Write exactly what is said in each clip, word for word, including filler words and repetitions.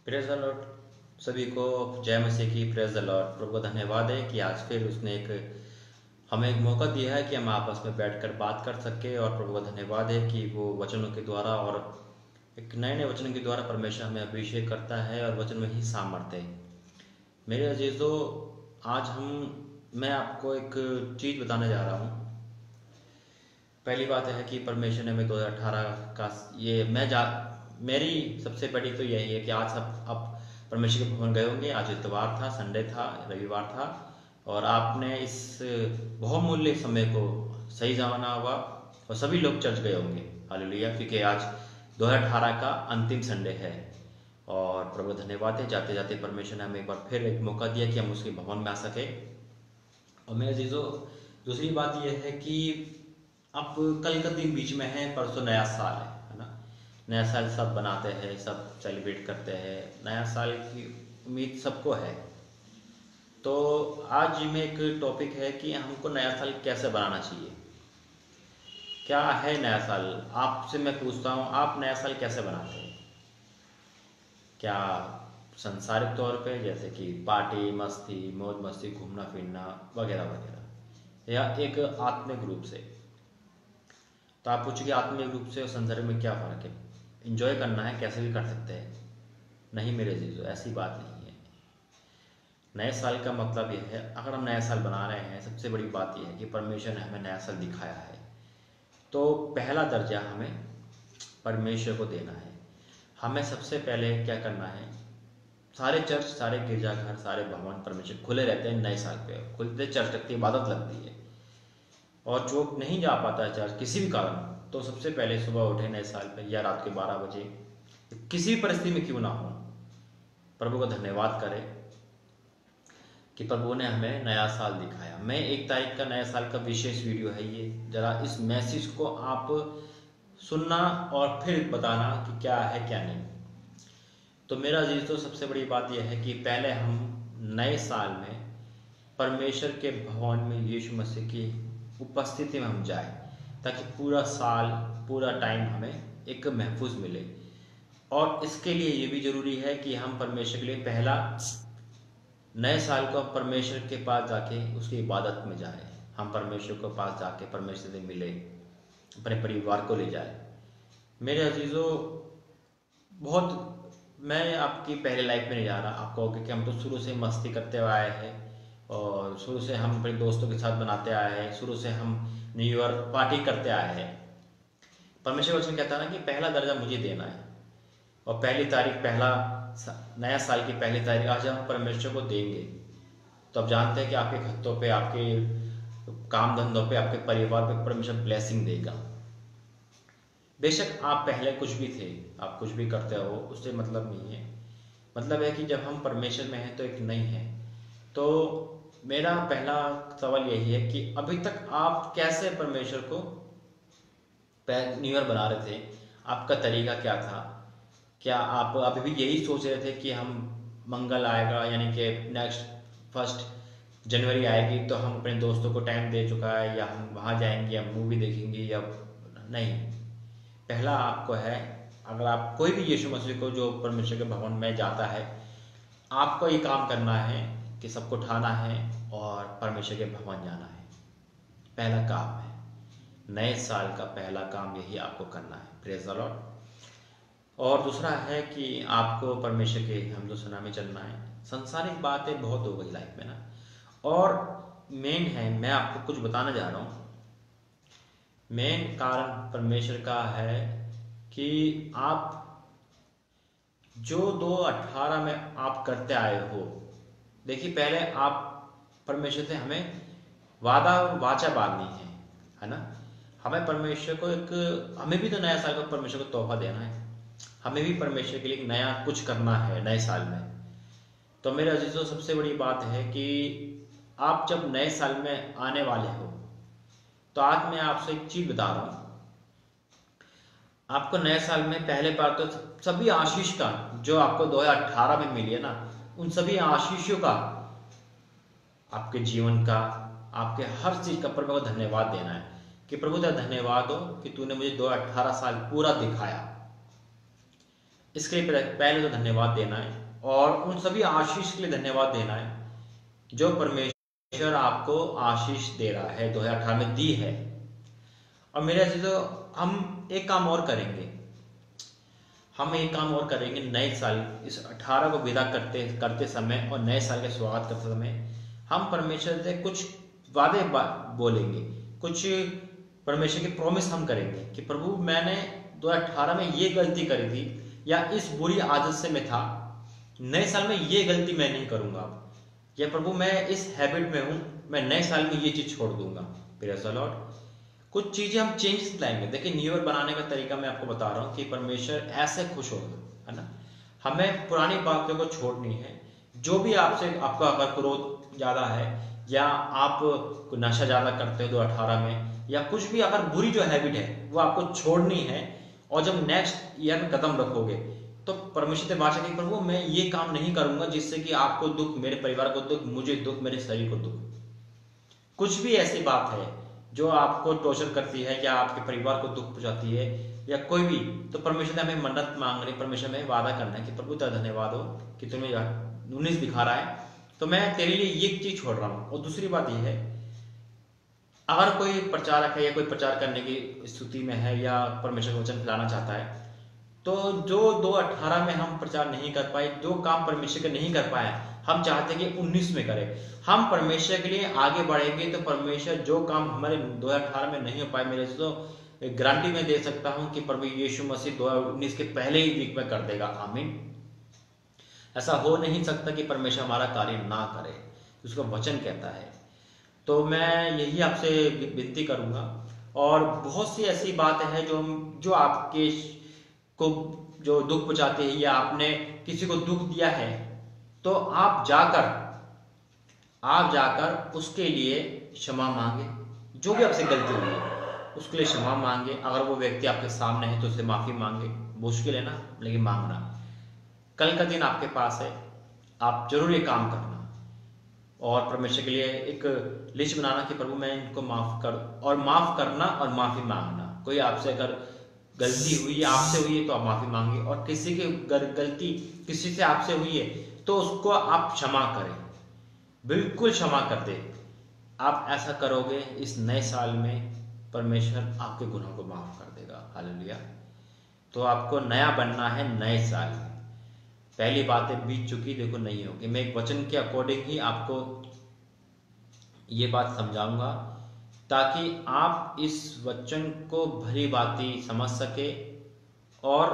Praise the Lord. सभी को जय मसीह की। Praise the Lord. प्रभु का धन्यवाद है कि आज फिर उसने एक हमें एक मौका दिया है कि हम आपस में बैठकर बात कर सके। और प्रभु का धन्यवाद है कि वो वचनों के द्वारा और एक नए नए वचनों के द्वारा परमेश्वर हमें अभिषेक करता है और वचन में ही सामर्थ्य है। मेरे अजीजों, आज हम मैं आपको एक चीज़ बताने जा रहा हूँ। पहली बात है कि परमेश्वर ने हमें दो हज़ार अठारह का ये मैं जा मेरी सबसे बड़ी तो यही है कि आज सब आप परमेश्वर के भवन गए होंगे। आज इतवार था, संडे था, रविवार था और आपने इस बहुमूल्य समय को सही जमाना हुआ और सभी लोग चर्च गए होंगे। हालेलुया, क्योंकि आज दो हज़ार अठारह का अंतिम संडे है और प्रभु धन्यवाद है। जाते जाते परमेश्वर ने हमें एक बार फिर एक मौका दिया कि हम उसके भवन में आ सके। और मेरे अजीजों, दूसरी बात यह है कि अब कल का दिन बीच में है, परसों नया साल है है ना। नया साल सब बनाते हैं, सब सेलिब्रेट करते हैं। नया साल की उम्मीद सबको है। तो आज में एक टॉपिक है कि हमको नया साल कैसे बनाना चाहिए। क्या है नया साल? आपसे मैं पूछता हूँ, आप नया साल कैसे बनाते हैं? क्या संसारिक तौर पे जैसे कि पार्टी, मस्ती, मौज मस्ती, घूमना फिरना वगैरह वगैरह, या एक आत्मिक रूप से? तो आप पूछोगे आत्मिक रूप से और संसारिक में क्या फ़र्क है? इंजॉय करना है, कैसे भी कर सकते हैं। नहीं मेरे जीजो, ऐसी बात नहीं है। नए साल का मतलब यह है, अगर हम नया साल बना रहे हैं, सबसे बड़ी बात यह है कि परमेश्वर ने हमें नया साल दिखाया है, तो पहला दर्जा हमें परमेश्वर को देना है। हमें सबसे पहले क्या करना है? सारे चर्च, सारे गिरजाघर, सारे भवन परमेश्वर खुले रहते हैं। नए साल पे खुलते चर्च लगती है, इबादत लगती है। और जो नहीं जा पाता है चर्च किसी भी कारण, तो सबसे पहले सुबह उठे नए साल पे या रात के बारह बजे, किसी भी परिस्थिति में क्यों ना हो, प्रभु का धन्यवाद करें कि प्रभु ने हमें नया साल दिखाया। मैं एक तारीख का नया साल का विशेष वीडियो है ये, जरा इस मैसेज को आप सुनना और फिर बताना कि क्या है क्या नहीं। तो मेरा अजीज, तो सबसे बड़ी बात यह है कि पहले हम नए साल में परमेश्वर के भवन में यीशु मसीह की उपस्थिति में हम जाए, ताकि पूरा साल, पूरा टाइम हमें एक महफूज मिले। और इसके लिए ये भी जरूरी है कि हम परमेश्वर के लिए पहला नए साल को परमेश्वर के पास जाके उसकी इबादत में जाए। हम परमेश्वर के पास जाके परमेश्वर से मिले, अपने परिवार को ले जाए। मेरे अजीजों, बहुत मैं आपकी पहले लाइफ में नहीं जा रहा। आप कहोगे कि हम तो शुरू से मस्ती करते हुए आए हैं और शुरू से हम अपने दोस्तों के साथ बनाते आए हैं, शुरू से हम न्यू ईयर पार्टी करते आए हैं। परमेश्वर वचन कहता है ना कि पहला दर्जा मुझे देना है और पहली तारीख, पहला नया साल की पहली तारीख आज हम परमेश्वर को देंगे। तो आप जानते हैं कि आपके खतों पे, आपके काम धंधों पे, आपके परिवार पे परमेश्वर ब्लेसिंग देगा। बेशक आप पहले कुछ भी थे, आप कुछ भी करते हो, उससे मतलब नहीं है। मतलब है कि जब हम परमेश्वर में हैं तो एक नहीं है। तो मेरा पहला सवाल यही है कि अभी तक आप कैसे परमेश्वर को न्यू ईयर बना रहे थे? आपका तरीका क्या था? क्या आप अभी भी यही सोच रहे थे कि हम मंगल आएगा, यानी कि नेक्स्ट फर्स्ट जनवरी आएगी तो हम अपने दोस्तों को टाइम दे चुका है, या हम वहाँ जाएंगे या मूवी देखेंगे, या नहीं? पहला आपको है, अगर आप कोई भी यीशु मसीह को जो परमेश्वर के भवन में जाता है, आपको ये काम करना है कि सबको उठाना है और परमेश्वर के भवन जाना है। पहला काम है, नए साल का पहला काम यही आपको करना है। Praise the Lord. और दूसरा है कि आपको परमेश्वर के हम जो सुना में चलना है। संसारिक बातें बहुत हो गई लाइफ में ना, और मेन है, मैं आपको कुछ बताना जा रहा हूँ। मेन कारण परमेश्वर का है कि आप जो दो अठारह में आप करते आए हो, देखिए पहले आप परमेश्वर से हमें वादा और वाचा बांधनी है, है ना। हमें परमेश्वर को एक, हमें भी तो नया साल को परमेश्वर को तोहफा देना है। हमें भी परमेश्वर के लिए नया कुछ करना है नए साल में। तो मेरे अजीजों, सबसे बड़ी बात है कि आप जब नए साल में आने वाले हो, तो आज मैं आपसे एक चीज बता रहा हूं। आपको नए साल में पहले बार तो सभी आशीष का जो आपको दो हज़ार अठारह में मिली है ना, उन सभी आशीषों का, आपके जीवन का, आपके हर चीज का प्रभु को धन्यवाद देना है कि प्रभु तेरा धन्यवाद हो कि तूने मुझे दो हज़ार अठारह साल पूरा दिखाया। इसके लिए पहले तो धन्यवाद देना है, और उन सभी आशीष के लिए धन्यवाद देना है जो परमेश्वर आपको आशीष दे रहा है, दो हजार अठारह में दी है। और मेरे ऐसे तो हम एक काम और करेंगे, हम एक काम और करेंगे नए साल, इस अठारह को विदा करते करते समय और नए साल के स्वागत करते समय हम परमेश्वर से कुछ वादे बोलेंगे, कुछ परमेश्वर की प्रॉमिस हम करेंगे कि प्रभु मैंने दो हजार अठारह में ये गलती करी थी, या इस बुरी आदत से मैं था, नए साल में ये गलती मैं नहीं करूंगा, या प्रभु मैं इस हैबिट में हूं, मैं नए साल में ये चीज छोड़ दूंगा। Praise the Lord. कुछ चीजें हम चेंज लाएंगे। देखिए न्यू ईयर बनाने का तरीका मैं आपको बता रहा हूँ कि परमेश्वर ऐसे खुश होगा, है ना। हमें पुरानी बातों को छोड़नी है। जो भी आपसे आपका अगर क्रोध ज्यादा है, या आप नशा ज्यादा करते हो दो अठारह में, या कुछ भी अगर बुरी जो हैबिट है वो आपको छोड़नी है, और जब नेक्स्ट ईयर में कदम रखोगे तो परमेश्वर से बात है कि प्रभु मैं ये काम नहीं करूंगा जिससे कि आपको दुख, मेरे परिवार को दुख, मुझे दुख, मेरे शरीर को दुख। कुछ भी ऐसी बात है जो आपको टॉर्चर करती है या आपके परिवार को दुख पहुंचाती है, या कोई भी, तो परमेश्वर ने हमें मन्नत मांगनी, परमेश्वर में वादा करना है कि प्रभु तेरा धन्यवाद हो कि तुम्हें उन्नीस दिखा रहा है, तो मैं तेरे लिए ये चीज छोड़ रहा हूँ। और दूसरी बात यह है, अगर कोई प्रचारक है या कोई प्रचार करने की स्थिति में है या परमेश्वर का वचन फैलाना चाहता है, तो जो दो अठारह में हम प्रचार नहीं कर पाए, जो काम परमेश्वर के नहीं कर पाए, हम चाहते हैं कि उन्नीस में करें। हम परमेश्वर के लिए आगे बढ़ेंगे तो परमेश्वर जो काम हमारे दो हजार अठारह में नहीं हो पाए, मेरे से तो गारंटी में दे सकता हूं कि प्रभु यीशु मसीह दो हजार उन्नीस के पहले ही वीक में कर देगा। आमीन। ऐसा हो नहीं सकता कि परमेश्वर हमारा कार्य ना करे, उसका वचन कहता है। तो मैं यही आपसे विनती करूंगा, और बहुत सी ऐसी बातें हैं जो जो आपके को जो दुख पहुंचाते हैं, या आपने किसी को दुख दिया है, तो आप जाकर आप जाकर उसके लिए क्षमा मांगे। जो भी आपसे गलती हुई है उसके लिए क्षमा मांगे। अगर वो व्यक्ति आपके सामने है तो उससे माफी मांगे। मुश्किल है ना, लेकिन मांगना। कल का दिन आपके पास है, आप जरूर ये काम करना, और परमेश्वर के लिए एक लिस्ट बनाना कि प्रभु मैं इनको माफ कर, और माफ करना और माफी मांगना। कोई आपसे अगर गलती हुई है, आपसे हुई है, तो आप माफी मांगे, और किसी की गलती किसी से आपसे हुई है तो उसको आप क्षमा करें, बिल्कुल क्षमा कर दे। आप ऐसा करोगे, इस नए साल में परमेश्वर आपके गुनाहों को माफ कर देगा। हालेलुया। तो आपको नया बनना है नए साल में। पहली बातें बीत चुकी, देखो नहीं होगी। मैं एक वचन के अकॉर्डिंग ही आपको ये बात समझाऊंगा, ताकि आप इस वचन को भली भांति समझ सके, और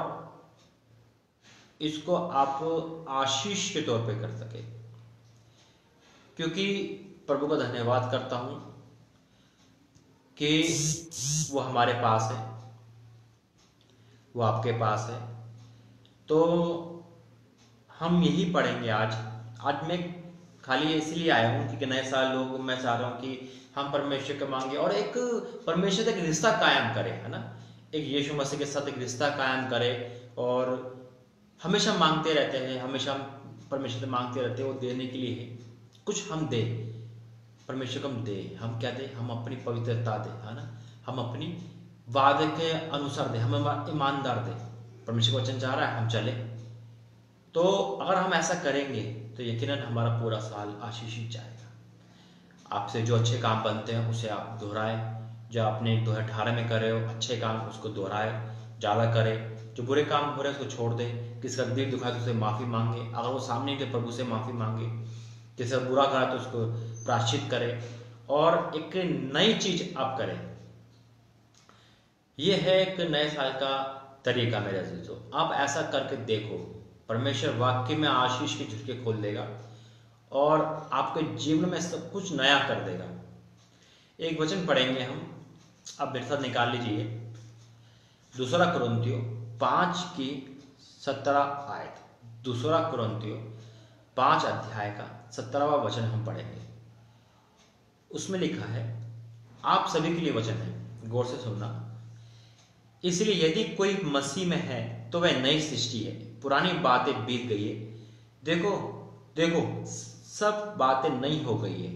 इसको आप आशीष के तौर पे कर सके। क्योंकि प्रभु का धन्यवाद करता हूं कि वो हमारे पास है, वो आपके पास है। तो हम यही पढ़ेंगे आज। आज मैं खाली इसलिए आया हूँ क्योंकि नए साल लोग, मैं चाह रहा हूँ कि हम परमेश्वर को मांगे, और एक परमेश्वर से एक रिश्ता कायम करें, है ना। एक यीशु मसीह के साथ एक रिश्ता कायम करें, और हमेशा मांगते रहते हैं, हमेशा हम परमेश्वर से मांगते रहते हैं। वो देने के लिए है, कुछ हम दे, परमेश्वर को हम दे। हम क्या दे? हम अपनी पवित्रता दे, है ना। हम अपनी वादे के अनुसार दे, हम ईमानदार दे। परमेश्वर का वचन चाह रहा है हम चले। तो अगर हम ऐसा करेंगे तो यकीनन हमारा पूरा साल आशीषित जाएगा। आपसे जो अच्छे काम बनते हैं उसे आप दोहराएं। जो आपने दो हजार अठारह में करे हो अच्छे काम, उसको दोहराए, ज़्यादा करें। जो बुरे काम हो रहे हैं उसको छोड़ दें। किसका दिल दुखा तो उसे माफ़ी मांगे। अगर वो सामने के प्रभु से माफ़ी मांगे। किसी बुरा करा तो उसको प्रायश्चित करें, और एक नई चीज आप करें। यह है एक नए साल का तरीका मेरे अजीजों। आप ऐसा करके देखो, परमेश्वर वाकई में आशीष की झुटके खोल देगा, और आपके जीवन में सब कुछ नया कर देगा। एक वचन पढ़ेंगे हम, अब मेरे साथ निकाल लीजिए। दूसरा कुरिन्थियों पांच की सत्रह आयत। दूसरा कुरिन्थियों पांच अध्याय का सत्रहवां वचन हम पढ़ेंगे। उसमें लिखा है, आप सभी के लिए वचन है, गौर से सुनना। इसलिए यदि कोई मसीह में है तो वह नई सृष्टि है, पुरानी बातें बीत गई है, देखो देखो सब बातें नई हो गई है।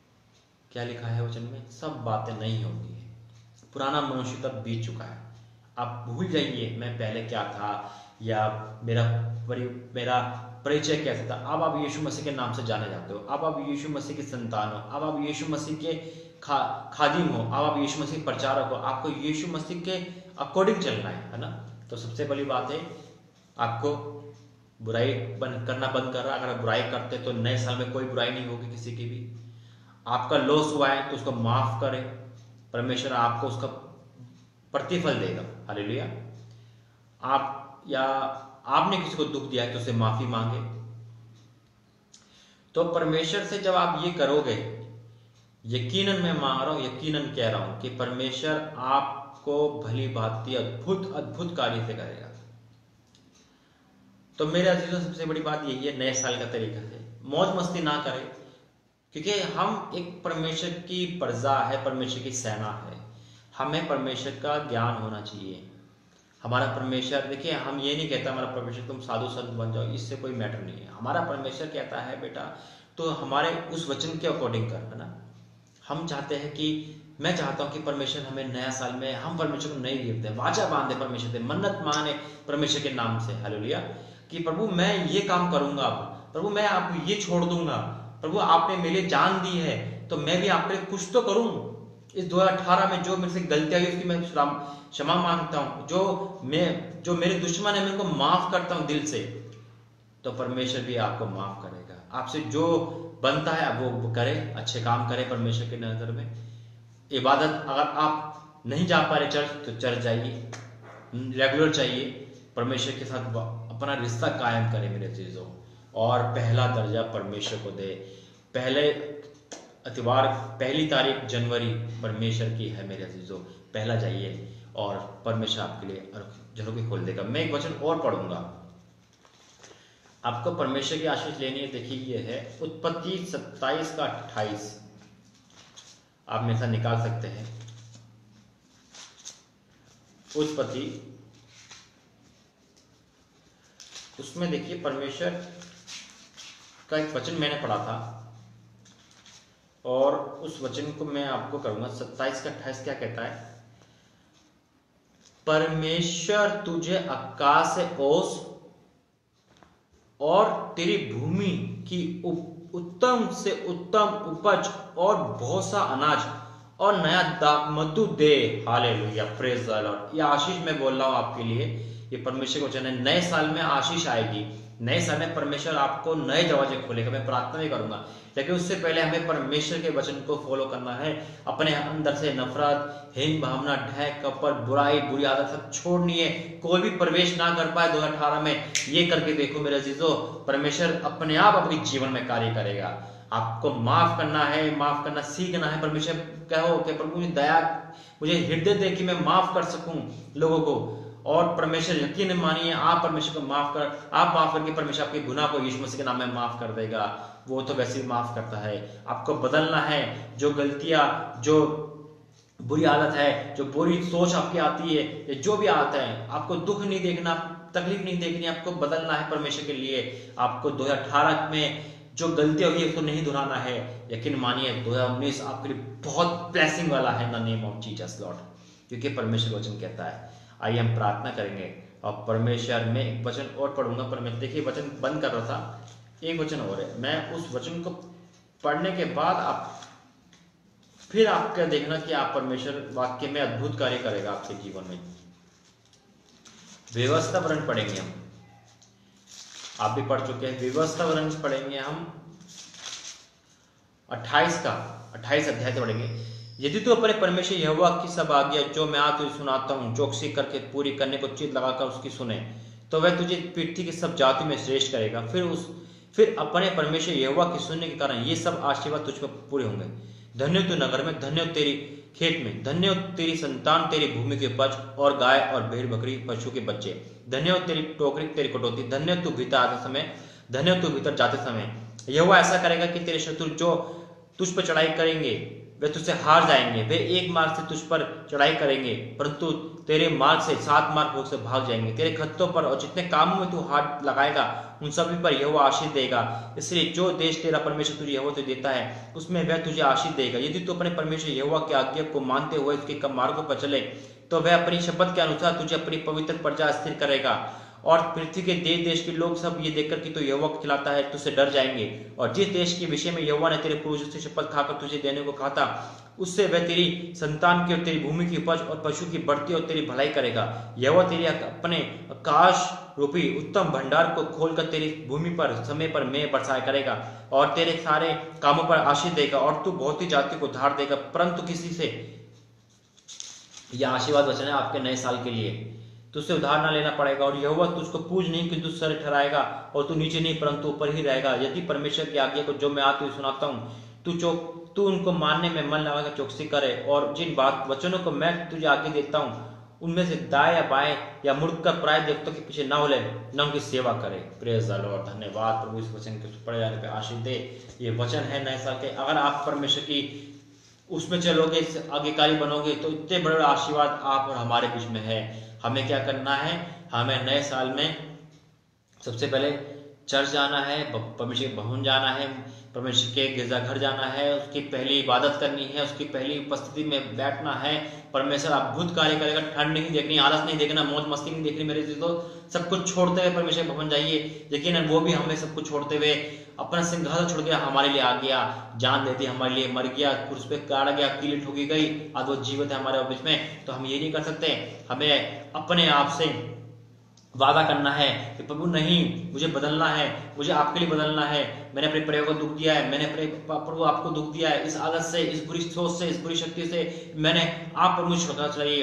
क्या लिखा है वचन में? सब बातें नई हो गई है, पुराना मनुष्य तब बीत चुका है, आप भूल जाइए मैं पहले क्या था या मेरा परि मेरा परिचय कैसा था। अब आप यीशु मसीह के नाम से जाने जाते हो, अब आप यीशु मसीह की संतान हो, अब आप यीशु मसीह के खा खादिम हो, अब आप यीशु मसीह प्रचारक हो। आपको यीशु मसीह के अकॉर्डिंग चलना है, है ना। तो सबसे पहली बात है आपको बुराई बंद करना बंद कर रहा। अगर आप बुराई करते तो नए साल में कोई बुराई नहीं होगी किसी की भी। आपका लॉस हुआ है तो उसको माफ करें, परमेश्वर आपको उसका प्रतिफल देगा। हालेलुया। आप या आपने किसी को दुख दिया है तो उसे माफी मांगे। तो परमेश्वर से जब आप ये करोगे, यकीनन मैं मांग रहा हूं, यकीनन कह रहा हूं कि परमेश्वर आपको भली भांति अद्भुत अद्भुत कार्य से करेगा। तो मेरे अजीजों सबसे बड़ी बात यही है, नए साल का तरीका है मौज मस्ती ना करें, क्योंकि हम एक परमेश्वर की प्रजा है, परमेश्वर की सेना है। हमें परमेश्वर का ज्ञान होना चाहिए। हमारा परमेश्वर, देखिए हम ये नहीं कहता हमारा परमेश्वर तुम साधु संत बन जाओ, इससे कोई मैटर नहीं है। हमारा परमेश्वर कहता है बेटा तो हमारे उस वचन के अकॉर्डिंग कर, है ना। हम चाहते हैं कि मैं चाहता हूं कि परमेश्वर हमें नया साल में हम परमेश्वर को नई गिफ्ट दें, वाचा बांधे परमेश्वर से, मन्नत माने परमेश्वर के नाम से। हालेलुया। कि प्रभु मैं ये काम करूंगा, प्रभु मैं आप ये छोड़ दूंगा, प्रभु आपने मेरे लिए जान दी है तो मैं भी आपके लिए कुछ तो करूं। इस दो हजार अठारह में जो मेरे से गलतियां हुई उसकी मैं क्षमा मांगता हूं। जो मैं जो मेरे दुश्मन है मैं उनको माफ करता हूं दिल से। तो परमेश्वर भी आपको माफ करेगा। आपसे जो बनता है अब वो करे, अच्छे काम करे परमेश्वर की नजर में। इबादत अगर आप नहीं जा पा रहे चर्च तो चर्च जाइए, रेगुलर चाहिए, परमेश्वर के साथ अपना रिश्ता कायम करें मेरे चीजों। और पहला दर्जा परमेश्वर को दे। पहले अतिवार पहली तारीख जनवरी परमेश्वर की है मेरे अजीजों, पहला जाइए और परमेश्वर आपके लिए झरोखे खोल देगा। मैं एक वचन और पढ़ूंगा, आपको परमेश्वर की आशीष लेनी है। देखिए ये है उत्पत्ति सत्ताईस का अट्ठाईस, आप मेरे साथ निकाल सकते हैं। उत्पत्ति, उसमें देखिए परमेश्वर का एक वचन मैंने पढ़ा था और उस वचन को मैं आपको करूंगा। सत्ताईस का अट्ठाईस क्या कहता है? परमेश्वर तुझे आकाश से ओस और तेरी भूमि की उत्तम से उत्तम उपज और बहुत सा अनाज और नया दाखमधु दे। Hallelujah, praise the Lord. ये आशीष मैं बोल रहा हूं आपके लिए, ये परमेश्वर का वचन है। नए साल में आशीष आएगी, नए साल में परमेश्वर आपको नए दरवाजे खोलेगा। मैं प्रार्थना भी करूंगा, लेकिन उससे पहले हमें परमेश्वर के वचन को फॉलो करना है। अपने अंदर से नफरत, हीन भावना, ढह, कपट, बुराई, बुरी आदत सब छोड़नी है। कोई भी प्रवेश ना कर पाए दो हजार अठारह में। ये करके देखो मेरे अजीजों, परमेश्वर अपने आप अपने जीवन में कार्य करेगा। आपको माफ करना है, माफ करना सीखना है। परमेश्वर कहो कि प्रभु मुझे दया, मुझे हृदय दे कि मैं माफ कर सकूं लोगों को। और परमेश्वर यकीन मानिए, आप परमेश्वर को माफ कर आप माफ करके परमेश्वर आपके गुनाह को यीशु मसीह के नाम में माफ कर देगा। वो तो वैसे ही माफ करता है। आपको बदलना है। जो गलतियां, जो बुरी आदत है, जो बुरी सोच आपकी आती है, या जो भी आता है, आपको दुख नहीं देखना, तकलीफ नहीं देखनी, आपको बदलना है परमेश्वर के लिए। आपको दो हजार अठारह में जो गलतियां हुई उसको नहीं दोहराना है। यकीन मानिए दो हजार उन्नीस आपके लिए बहुत ब्लेसिंग वाला है, in the name of Jesus Lord, क्योंकि परमेश्वर वचन कहता है। आइए हम प्रार्थना करेंगे और परमेश्वर में एक वचन और पढ़ूंगा। पर मैं देखिए वचन बंद कर रहा था, एक वचन और है। मैं उस वचन को पढ़ने के बाद आप फिर आप क्या देखना कि आप परमेश्वर वाक्य में अद्भुत कार्य करेगा आपके जीवन में। व्यवस्था वर्ण पढ़ेंगे हम, आप भी पढ़ चुके हैं। व्यवस्था वर्ण पढ़ेंगे हम अट्ठाईस का अट्ठाईस अध्याय तो पढ़ेंगे। यदि तू अपने परमेश्वर यहोवा की सब आज्ञा जो मैं आज तुझे सुनाता हूँ चौकसी करके पूरी करने को चित लगाकर उसकी सुने, तो वह तुझे पृथ्वी की सब जाति में श्रेष्ठ करेगा। फिर उस फिर अपने परमेश्वर यहोवा की सुनने के कारण ये सब आशीर्वाद तुझ पर पूरे होंगे। धन्य तू नगर में, धन्य तेरी खेत में, धन्य तेरी संतान, तेरी भूमि के उपज और गाय और भेड़ बकरी पशु के बच्चे। धन्य तेरी टोकरी, तेरी कटोती। धन्य तू भीतर आते समय, धन्य तू भीतर जाते समय। यहोवा ऐसा करेगा कि तेरे शत्रु जो तुझ पर चढ़ाई करेंगे वे तुझसे हार जाएंगे। वे एक मार्ग से तुझ पर चढ़ाई करेंगे परंतु तेरे मार्ग से सात मार्ग से भाग जाएंगे। तेरे खत्तों पर और जितने कामों में तू हाथ लगाएगा उन सभी पर यहोवा आशीष देगा। इसलिए जो देश तेरा परमेश्वर तुझे यहोवा तुझे देता है उसमें वह तुझे आशीष देगा, यदि तू अपने परमेश्वर यहोवा की आज्ञा को मानते हुए उसके मार्गों पर चले। तो वह अपनी शपथ के अनुसार तुझे अपनी पवित्र प्रजा स्थिर करेगा। और पृथ्वी के देश देश के लोग सब ये देखकर कि तू यहोवा को खिलाता है तुझसे डर जाएंगे। और जिस देश के विषय में यहोवा ने तेरे पूर्वजों से शपथ खाकर तुझे देने को कहा था, उससे वह तेरी संतान की और तेरी भूमि की उपज और पशु की बढ़ती और तेरी भलाई करेगा। यहोवा तेरी अपने आकाश रूपी उत्तम भंडार को खोलकर तेरी भूमि पर समय पर मेघ बरसाया करेगा और तेरे सारे कामों पर आशीष देगा। और तू बहुत ही जाति को उद्धार देगा, परंतु किसी से, यह आशीर्वाद वचन है आपके नए साल के लिए, तुझसे उधार ना लेना पड़ेगा। और यहोवा तुझको पूज नहीं कि तू सर ठहराएगा और तू नीचे नहीं परंतु ऊपर ही रहेगा। यदि परमेश्वर की आज्ञा को जो मैं आज तुझे सुनाता हूँ तू चौक तू उनको मानने में मन लगाकर चौकसी करे, और जिन बात वचनों को मैं तुझे आगे देता हूँ उनमें से दाएं या बाएं या मुड़कर पराये देवताओं के पीछे न हो ले, न उनकी सेवा करे। Praise the Lord. धन्यवाद प्रभु इस वचन के पढ़े जाने पे आशीष दे। ये वचन है नए साल के। अगर आप परमेश्वर की उसमें चलोगे, आज्ञाकारी बनोगे, तो इतने बड़े आशीर्वाद आप और हमारे बीच में है। हमें क्या करना है? हमें नए साल में सबसे पहले चर्च जाना है, परमेश्वर के भवन जाना है, परमेश्वर के गिरजाघर जाना है, उसकी पहली इबादत करनी है, उसकी पहली उपस्थिति में बैठना है। परमेश्वर अद्भुत कार्य करेगा। ठंड नहीं देखनी, आलस नहीं देखना, मौज मस्ती नहीं देखनी मेरे दोस्तों। सब कुछ छोड़ते हुए परमेश्वर भवन जाइए। लेकिन वो भी हमें सब कुछ छोड़ते हुए अपना सिंहासन छोड़ के हमारे लिए आ गया, जान देती हमारे लिए, मर गया, क्रूस पे गाड़ा गया, कील ठोकी गई, आज वो जीवित है हमारे बीच में। तो हम ये नहीं कर सकते। हमें अपने आप से वादा करना है कि प्रभु नहीं, मुझे बदलना है, मुझे आपके लिए बदलना है। मैंने अपने प्रेम को दुख दिया है, मैंने अपने प्रभु आपको दुख दिया है, इस आदत से, इस बुरी सोच से, इस बुरी शक्ति से मैंने आप पर मुझे छुटकारा चाहिए।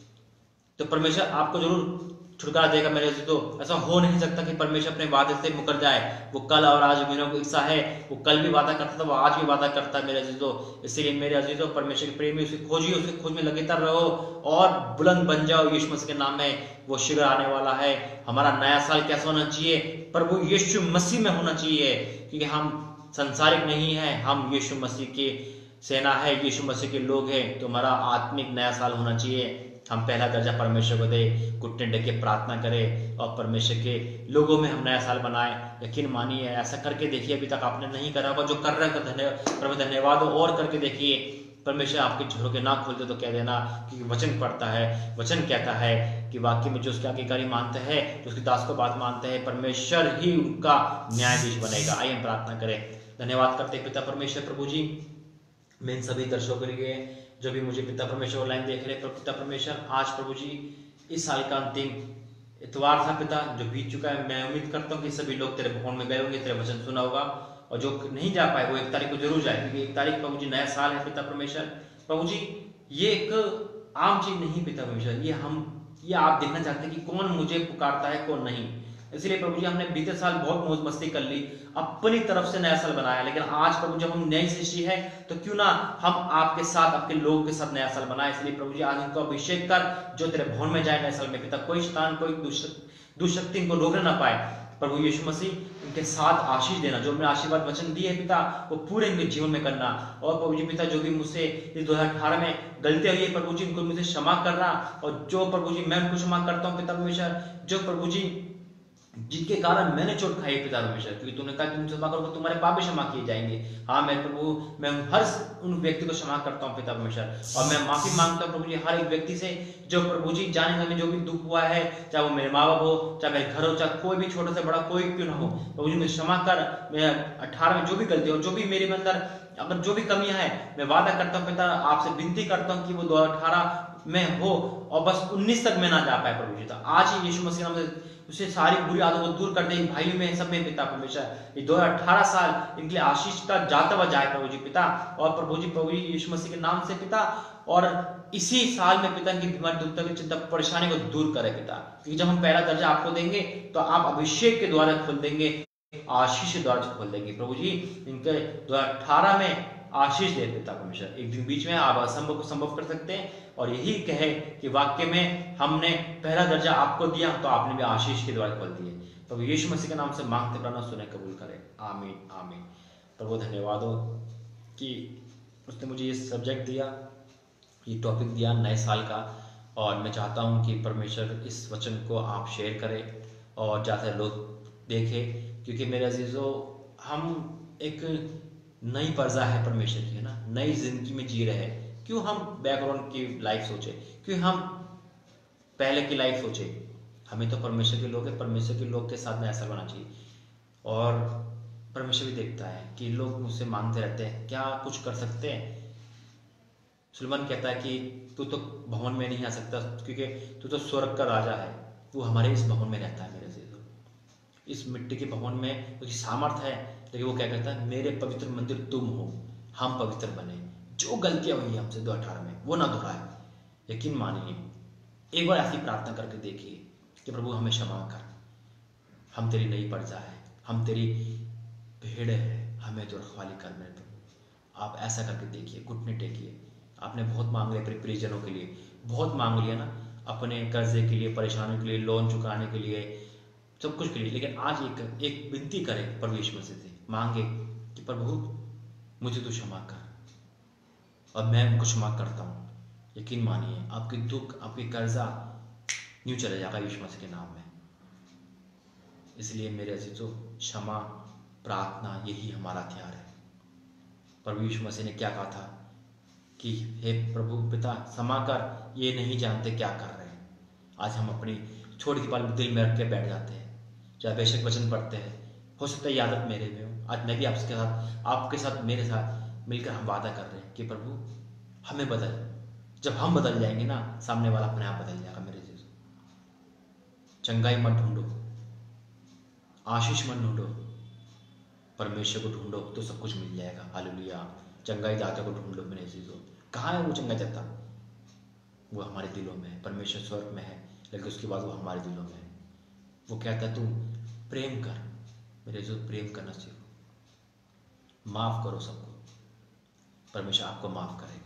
तो परमेश्वर आपको जरूर छुटकारा देगा मेरे दोस्तों। ऐसा हो नहीं सकता कि परमेश्वर अपने वादे से मुकर जाए। वो कल और आज मेरे को इच्छा है, वो कल भी वादा करता था, वो आज भी वादा करता है मेरे दोस्तों। इसीलिए मेरे अजीजों, परमेश्वर के प्रेमी, उसकी खोजिए, उसकी खोज में लगातार तरह रहो और बुलंद बन जाओ यीशु मसीह के नाम में। वो शीघ्र आने वाला है। हमारा नया साल कैसा होना चाहिए? प्रभु यीशु मसीह में होना चाहिए, क्योंकि हम संसारिक नहीं है, हम यीशु मसीह की सेना है, यीशु मसीह के लोग हैं। तो हमारा आत्मिक नया साल होना चाहिए। हम पहला दर्जा परमेश्वर को दे, घुटने ढके प्रार्थना करें और परमेश्वर के लोगों में हम नया साल बनाए। यकीन मानिए, ऐसा करके देखिए। अभी तक आपने नहीं करा होगा, जो कर रहे हैं धन्यवाद, प्रभु धन्यवाद। और करके देखिए। परमेश्वर आपके झोलों के ना खोल दे तो कह देना, क्योंकि वचन पढ़ता है, वचन कहता है कि वाक्य में जो उसके आज्ञाकारी मानते हैं, जो उसके दास को बात मानते हैं, परमेश्वर ही उनका न्यायाधीश बनेगा। आइए हम प्रार्थना करें। धन्यवाद करते पिता परमेश्वर। प्रभु जी, मैं इन सभी दर्शकों के लिए जो भी मुझे पिता परमेश्वर ऑनलाइन देख रहे हैं, पिता परमेश्वर, आज प्रभु जी इस साल का अंतिम इतवार था पिता, जो बीत चुका है। मैं उम्मीद करता हूँ कि सभी लोग तेरे भवन में गए होंगे, तेरे वचन सुना होगा, और जो नहीं जा पाए वो एक तारीख को जरूर जाए, क्योंकि एक तारीख प्रभु जी नया साल है पिता परमेश्वर। प्रभु जी ये एक आम चीज नहीं पिता परमेश्वर, ये हम ये आप देखना चाहते हैं कि कौन मुझे पुकारता है, कौन नहीं। इसलिए प्रभु जी हमने बीते साल बहुत मौज मस्ती कर ली, अपनी तरफ से नया साल बनाया, लेकिन आज प्रभु जब हम नई सृष्टि है तो क्यों ना हम आपके साथ, आपके लोगों के साथ नया साल बनाए। इसलिए प्रभु जी आज इनको अभिषेक कर, जो तेरे भवन में जाए नए साल में पिता, कोई शैतान, कोई दुष्शक्ति इनको रोकने ना पाए। प्रभु यीशु मसीह इनके साथ आशीष देना, जो हमने आशीर्वाद वचन दिए है पिता, वो पूरे इनके जीवन में करना। और प्रभु जी पिता, जो भी मुझसे इस दो हजार अठारह में गलतियां हुई है प्रभु जी, उनको मुझे क्षमा करना, और जो प्रभु जी मैं उनको क्षमा करता हूँ पिता परमेश्वर, जो प्रभु जी जिनके कारण मैंने चोट खाई पिता परमेश्वर, क्योंकि तूने कहा कि क्षमा करोगे तुम्हारे पाप भी क्षमा किए जाएंगे। हाँ मैं प्रभु, मैं हर उन व्यक्ति को क्षमा करता हूँ पिता परमेश्वर, और मैं माफी मांगता हूँ प्रभु जी हर एक व्यक्ति से, जो प्रभु जी जाने जाने जो भी दुख हुआ है, चाहे वो मेरे माँ बाप हो, चाहे मेरे घर हो, चाहे कोई भी छोटा से बड़ा कोई क्यों ना हो, प्रभु जी मुझे क्षमा कर। मैं अठारह में जो भी गलती हो, जो भी मेरे अंदर अगर जो भी कमियां है, मैं वादा करता हूँ पिता, आपसे विनती करता हूँ कि वो दो हजार अठारह में हो और बस उन्नीस तक में ना जा पाए प्रभु जी। तो आज ही यीशु मसीह नाम से उसे सारी बुरी आदतों को दूर कर दे, भाइयों में सब में पिता परमेश्वर। ये दो हजार अठारह साल इनके लिए आशीष का जाता हुआ जाए प्रभु जी पिता, और प्रभु जी प्रभु जी यीशु मसीह के नाम से पिता, और इसी साल में पिता की बीमारी, दुख, तकलीफ, चिंता, परेशानी को दूर करे पिता, क्योंकि जब हम पहला दर्जा आपको देंगे तो आप अभिषेक के द्वारा खोल देंगे, आशीष के द्वारा खोल देंगे प्रभु जी। इनके दो हजार अठारह में आशीष दे पिता परमेश्वर। एक दिन बीच में आप असंभव को संभव कर सकते हैं, और यही कहे कि वाक्य में हमने पहला दर्जा आपको दिया तो आपने भी आशीष के द्वारा खोल दिए। प्रभु यीशु मसीह के नाम से मांगते प्रार्थना सुने कबूल करें, आमीन आमीन। प्रभु धन्यवाद हो कि उसने मुझे ये सब्जेक्ट दिया, ये टॉपिक दिया नए साल का, और मैं चाहता हूँ कि परमेश्वर इस वचन को आप शेयर करें और ज़्यादा लोग देखें, क्योंकि मेरे अजीजों हम एक नई प्रजा है परमेश्वर की, है ना, नई जिंदगी में जी रहे हैं। क्यों हम बैकग्राउंड की लाइफ सोचे, क्यों हम पहले की लाइफ सोचे। हमें तो परमेश्वर के लोग हैं, परमेश्वर के लोग के साथ में ऐसा होना चाहिए। और परमेश्वर भी देखता है कि लोग मुझसे मांगते रहते हैं, क्या कुछ कर सकते हैं। सुलेमान कहता है कि तू तो भवन में नहीं आ सकता क्योंकि तू तो स्वर्ग का राजा है, वो हमारे इस भवन में रहता है। मेरे से इस मिट्टी के भवन में उसकी सामर्थ है, लेकिन वो क्या कहता है, मेरे पवित्र मंदिर तुम हो, हम पवित्र बने। जो गलतियां हुई हमसे दो अठारह में वो ना दोहराए। यकीन मानिए, एक बार ऐसी प्रार्थना करके देखिए कि प्रभु हमें क्षमा कर, हम तेरी नई प्रजा है, हम तेरी भेड़ है, हमें तो रखवाली कर मेरे प्रभु। आप ऐसा करके देखिए, घुटने टेकिए। आपने बहुत मांग लिया अपने परिजनों के लिए, बहुत मांग लिया ना, अपने कर्जे के लिए, परेशानियों के लिए, लोन चुकाने के लिए, सब कुछ के लिए। लेकिन आज एक एक विनती करें प्रभु यीशु मसीह से, मांगे कि प्रभु मुझे तू क्षमा कर और मैं उनको क्षमा करता हूँ। यकीन मानिए आपके दुख, आपकी कर्जा यूं चले जाएगा यीशु मसीह के नाम में। इसलिए मेरे अजीजों, क्षमा, प्रार्थना यही हमारा हथियार है। प्रभु यीशु मसीह ने क्या कहा था कि हे प्रभु पिता क्षमा कर, ये नहीं जानते क्या कर रहे हैं। आज हम अपनी छोटी सी बात दिल में रख के बैठ जाते हैं, चाहे बेशक वचन पढ़ते हैं, हो सकता है ये आदत मेरे में हो। आज मैं भी आपके साथ आपके साथ मेरे साथ मिलकर हम वादा कर रहे हैं कि प्रभु हमें बदल। जब हम बदल जाएंगे ना, सामने वाला अपने आप बदल जाएगा। मेरे जीजू, चंगाई मत ढूंढो, आशीष मत ढूंढो, परमेश्वर को ढूंढो तो सब कुछ मिल जाएगा। हालेलुया। चंगाई दाता को ढूंढ लो मेरे जीजू। कहाँ है वो चंगाई दाता? वो हमारे दिलों में है। परमेश्वर स्वर्ग में है, लेकिन उसके बाद वो हमारे दिलों में है। वो कहता है तू प्रेम कर मेरे जो, प्रेम करना सीखो, माफ करो सबको, परमेश्वर आपको माफ करेगा।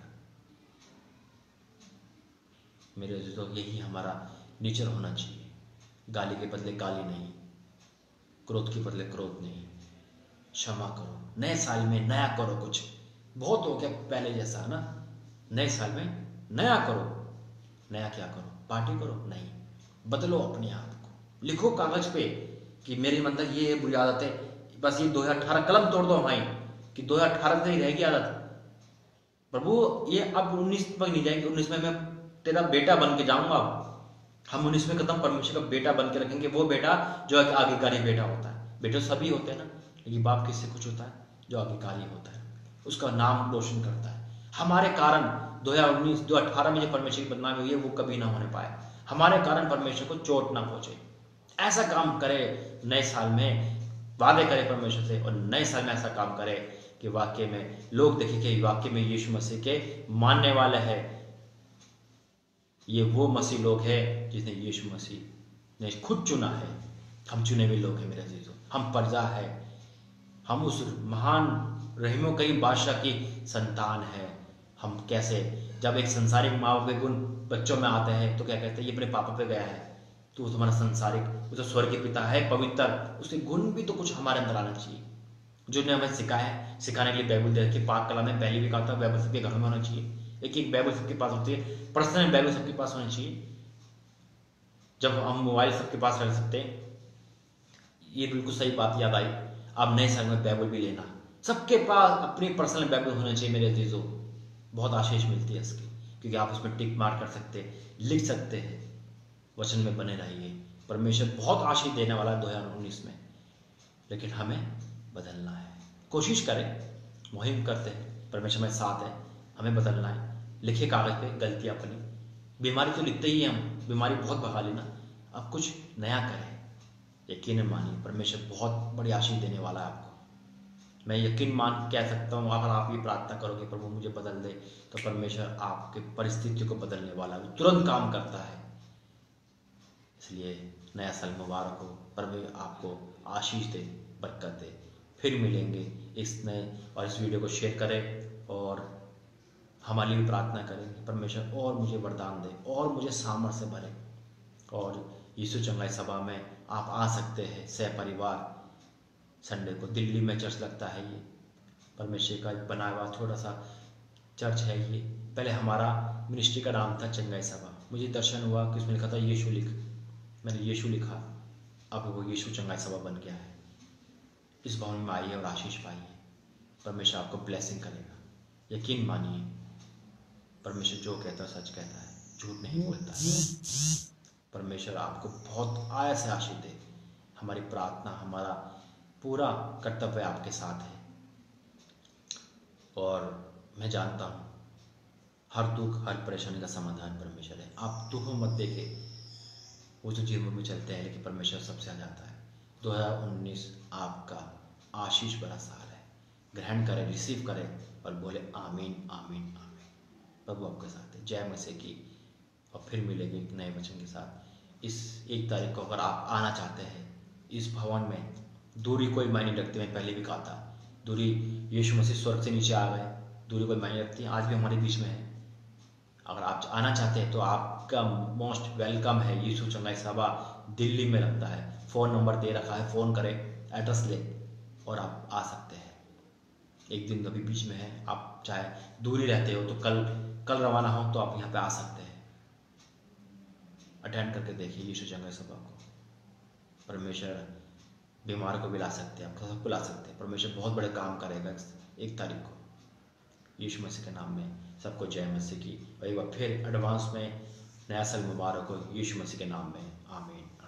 मेरे जो, यही हमारा नेचर होना चाहिए। गाली के बदले गाली नहीं, क्रोध के बदले क्रोध नहीं, क्षमा करो। नए साल में नया करो कुछ, बहुत हो गया पहले जैसा ना। नए साल में नया करो। नया क्या करो? पार्टी करो? नहीं, बदलो अपने आप को। लिखो कागज पे कि मेरे अंदर ये है बुरी आदत है, बस ये दो हजार अठारह कलम तोड़ दो भाई कि दो हजार अठारह से ही रहेगी आदत। प्रभु ये अब उन्नीस तक नहीं जाएगी, उन्नीस में मैं तेरा बेटा बन के जाऊंगा। हम उन्नीस में कदम परमेश्वर का बेटा बन के रखेंगे, वो बेटा जो आज्ञाकारी बेटा होता है। बेटे सभी होते हैं ना, लेकिन बाप किससे कुछ होता है? जो आज्ञाकारी होता है, उसका नाम रोशन करता है। हमारे कारण दो हजार उन्नीस दो हजार अठारह में जो परमेश्वर की बदनामी हुई है वो कभी ना होने पाए। हमारे कारण परमेश्वर को चोट ना पहुंचे। ऐसा काम करे नए साल में, वादे करे परमेश्वर से, और नए साल में ऐसा काम करे कि वाकई में लोग देखें कि वाकई में यीशु मसीह के मानने वाले हैं। ये वो मसीह लोग हैं जिसने यीशु मसीह ने खुद चुना है। हम चुने हुए लोग हैं मेरे अजीजों, हम प्रजा है, हम उस महान रहीमों कई बादशाह की संतान है। हम कैसे, जब एक संसारिक माँ बाप के गुण बच्चों में आते हैं तो क्या कहते हैं, ये अपने पापा पे गया है, तो वो तुम्हारा संसारिक, वो तो स्वर्गीय पिता है पवित्र, उसके गुण भी तो कुछ हमारे अंदर आना चाहिए, जो ने हमें सिखाया है। सिखाने के लिए बाइबल दे रखी, पाक कला में पहले भी कहा था बाइबल सबके घरों में होना चाहिए। एक एक बाइबल सबके पास होती है, पर्सनल बाइबल सबके पास होनी चाहिए। जब हम मोबाइल सबके पास रख सकते हैं, ये बिल्कुल सही बात याद आई। आप नए साल में बाइबल भी लेना, सबके पास अपनी पर्सनल बाइबल होना चाहिए मेरे अजीजों। बहुत आशीष मिलती है इसकी, क्योंकि आप उसमें टिक मार कर सकते हैं, लिख सकते हैं, वचन में बने रहिए। परमेश्वर बहुत आशीष देने वाला है दो हजार उन्नीस में, लेकिन हमें बदलना है। कोशिश करें, मुहिम करते हैं, परमेश्वर में साथ है, हमें बदलना है। लिखे कागज पे गलतियां अपनी, बीमारी तो लिखते ही हैं हम, बीमारी बहुत भगा लेना, अब कुछ नया करें। यकीन मानिए परमेश्वर बहुत बड़ी आशीष देने वाला है आपको। मैं यकीन मान कह सकता हूँ, अगर आप ये प्रार्थना करोगे प्रभु मुझे बदल दे, तो परमेश्वर आपके परिस्थितियों को बदलने वाला है, वो तुरंत काम करता है। इसलिए नया साल मुबारक हो, परमेश्वर आपको आशीष दे, बरकत दे। फिर मिलेंगे इस नए, और इस वीडियो को शेयर करें और हमारे लिए भी प्रार्थना करें। परमेश्वर और मुझे वरदान दे और मुझे सामर्थ्य से भरे। और यीशु चंगाई सभा में आप आ सकते हैं सह परिवार। संडे को दिल्ली में चर्च लगता है, ये परमेश्वर का बनाया हुआ छोटा सा चर्च है। ये पहले हमारा मिनिस्ट्री का नाम था चंगाई सभा। मुझे दर्शन हुआ कि उसमें लिखा था यीशु लिख, मैंने यीशु लिखा, अब वो यीशु चंगाई सभा बन गया है। इस भवन में आइए और आशीष पाइए, परमेश्वर आपको ब्लेसिंग करेगा। यकीन मानिए परमेश्वर जो कहता है सच कहता है, झूठ नहीं बोलता है। परमेश्वर आपको बहुत आय से आशीष दे। हमारी प्रार्थना, हमारा पूरा कर्तव्य आपके साथ है। और मैं जानता हूँ हर दुख, हर परेशानी का समाधान परमेश्वर है। आप दुख मत देखे, वो जो जीवन में चलते हैं, लेकिन परमेश्वर सबसे आ जाता है। दो हज़ार उन्नीस आपका आशीष भरा साल है। ग्रहण करें, रिसीव करें और बोले आमीन आमीन आमीन। प्रभु आपके साथ है। जय मसीह की। और फिर मिलेंगे एक नए वचन के साथ। इस एक तारीख को अगर आप आना चाहते हैं इस भवन में, दूरी कोई मायने नहीं रखती। मैं पहले भी कहा था, दूरी यीशु मसीह स्वर्ग से नीचे आ गए, दूरी कोई मायने रखती है। आज भी हमारे बीच में है। अगर आप आना चाहते हैं तो आपका मोस्ट वेलकम है। यीशु चंगाई सभा दिल्ली में लगता है। फ़ोन नंबर दे रखा है, फ़ोन करें, एड्रेस ले और आप आ सकते हैं। एक दिन अभी बीच में है, आप चाहे दूरी रहते हो तो कल कल रवाना हो तो आप यहाँ पे आ सकते हैं। अटेंड करके देखिए यीशु चंगाई सभा को। परमेश्वर बीमार को भी ला सकते हैं, आपको सबको ला सकते हैं। परमेश्वर बहुत बड़े काम करेगा एक तारीख को यीशु मसीह के नाम में। सबको जय मसीह की। और एक बार फिर एडवांस में नया साल मुबारक हो यीशु मसीह के नाम में। आमीन।